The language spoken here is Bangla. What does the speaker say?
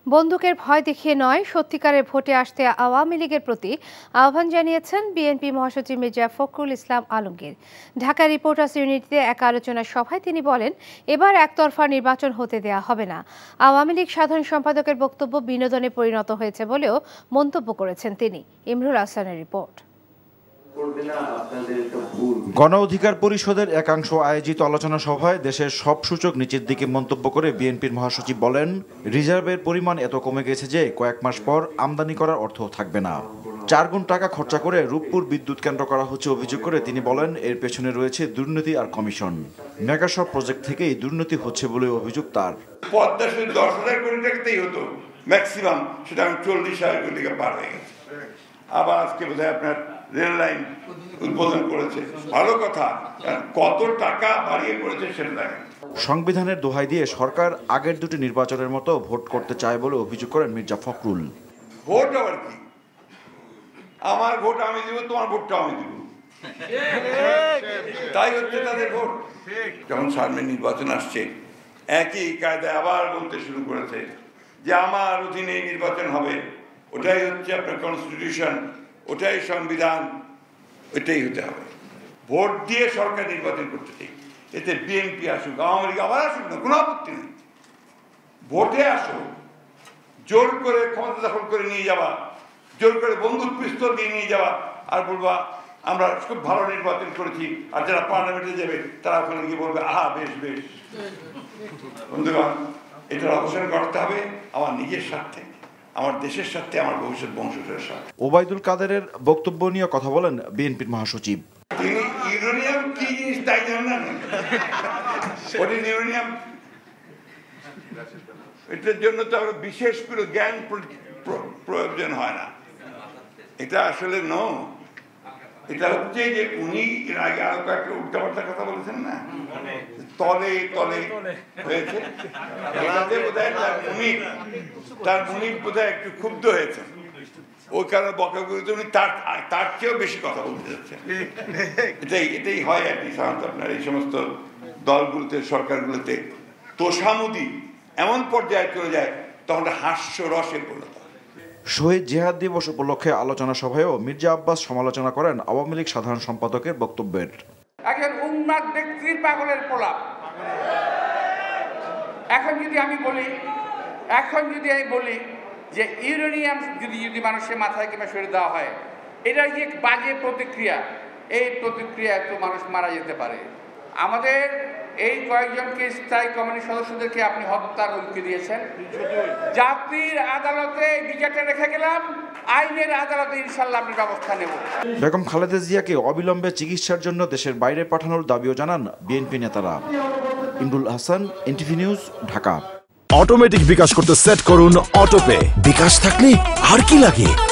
বন্দুকের ভয় দেখিয়ে নয়, সত্যিকারের ভোটে আসতে আওয়ামী লীগের প্রতি আহ্বান জানিয়েছেন বিএনপি মহাসচিব মির্জা ফখরুল ইসলাম আলমগীর। ঢাকা রিপোর্টার্স ইউনিটিতে এক আলোচনা সভায় তিনি বলেন, এবার একতরফা নির্বাচন হতে দেয়া হবে না। আওয়ামী লীগ সাধারণ সম্পাদকের বক্তব্য বিনোদনে পরিণত হয়েছে বলেও মন্তব্য করেছেন তিনি। ইমরুল হাসানের রিপোর্ট। গণ অধিকার পরিষদের একাংশ আয়োজিত আলোচনা সভায় দেশের সব সূচক নিচের দিকে মন্তব্য করে বিএনপির মহাসচিব বলেন, রিজার্ভের পরিমাণ এত কমে গেছে যে কয়েক মাস পর আমদানি করার অর্থ থাকবে না। 4 গুণ টাকা খরচা করে রূপপুর বিদ্যুৎ কেন্দ্র করা হচ্ছে অভিযোগ করে তিনি বলেন, এর পেছনে রয়েছে দুর্নীতি আর কমিশন। মেগা সব প্রজেক্ট থেকেই দুর্নীতি হচ্ছে বলে অভিযোগ তার। পদ্মা সেতু 10,000 কোটি টাকাতেই হতো ম্যাক্সিমাম, সেটা 40,000 কোটি টাকা পার হয়ে গেছে। আবার আজকে বোধহয় আপনার রেল লাইন উদ্বোধন করেছে, ভালো কথা, কত টাকা বাড়িয়ে করেছে সেটা দেখেন। সংবিধানের দোহাই দিয়ে সরকার আগের দুটি নির্বাচনের মতো ভোট করতে চায় বলে অভিযোগ করেন মির্জা ফখরুল। ভোট আবার কি? আমার ভোট আমি দিব, তোমার ভোটটা আমি দিব, তাই হচ্ছে তাদের ভোট। যখন সামনে নির্বাচন আসছে, একই কায়দায় আবার বলতে শুরু করেছে যে আমার অধীনে নির্বাচন হবে, ওটাই হচ্ছে আপনার কনস্টিটিউশন, ওটাই সংবিধান, ওইটাই হতে হবে। ভোট দিয়ে সরকার নির্বাচন করতে চাই, এতে বিএনপি আসুক, আওয়ামী লীগ আবার আসুক না, কোনো আপত্তি নেই। ভোটে আসো, জোর করে ক্ষমতা দখল করে নিয়ে যাওয়া, জোর করে বন্দুক পিস্তল দিয়ে নিয়ে যাওয়া, আর বলবা আমরা খুব ভালো নির্বাচন করেছি, আর যারা পার্লামেন্টে যাবে তারা ওখানে গিয়ে বলবে আহা বেশ বেশ। বন্ধুগণ, এটার অবসান করতে হবে আমার নিজের স্বার্থে, আমার দেশের সাথে, আমার ভবিষ্যৎ বংশধরের সাথে। ওবায়দুল কাদেরের বক্তব্য নিয়ে কথা বলেন বিএনপির মহাসচিব। তিনি ইউরেনিয়াম কি জিনিস তাই জানেন না, ওটি ইউরেনিয়াম, এটার জন্য তো আমরা বিশেষ করে জ্ঞান প্রয়োজন হয় না। এটা আসলে এটা হচ্ছে যে উনি এর আগে আরো কয়েকটা উল্টাপাল্টা কথা বলেছেন না, তলে তলে হয়েছে, তার মুনির বোধহয় একটু ক্ষুব্ধ হয়েছে, ওই কারণে বকাবকি উনি তার চেয়েও বেশি কথা বলতে যাচ্ছেন। এটাই হয় আর কি সাধারণত আপনার এই সমস্ত দলগুলোতে, সরকারগুলোতে তোষামুদি এমন পর্যায়ে চলে যায়, তখন হাস্যরসে পরিণত। শহীদ জিহাদ দিবস উপলক্ষে আলোচনা সভায়ও মির্জা আব্বাস সমালোচনা করেন আওয়ামী লীগ সাধারণ সম্পাদকের বক্তব্যের। একজন উন্মাদ ব্যক্তির পাগলের প্রলাপ। এখন যদি আমি বলি যে ইউরেনিয়াম যদি মানুষের মাথায় কিংবা শরীরে দেওয়া হয়, এটা যে বাজে প্রতিক্রিয়া, এই প্রতিক্রিয়া একটু মানুষ মারা যেতে পারে। আমাদের এই কয়েকজনকে স্থায়ী কমিটির সদস্যদেরকে আপনি হত্যার হুমকি দিয়েছেন। জাতির আদালতে বিচারটা রেখে গেলাম, আইনের আদালতে ইনশাল্লাহ আপনি ব্যবস্থা নেব। বেগম খালেদা জিয়াকে অবিলম্বে চিকিৎসার জন্য দেশের বাইরে পাঠানোর দাবিও জানান বিএনপি নেতারা। Imrul Hasan, NTV news, Dhaka. Automatic bKash করতে সেট করুন অটোপে। বিকাশ থাকলে আর কি লাগে।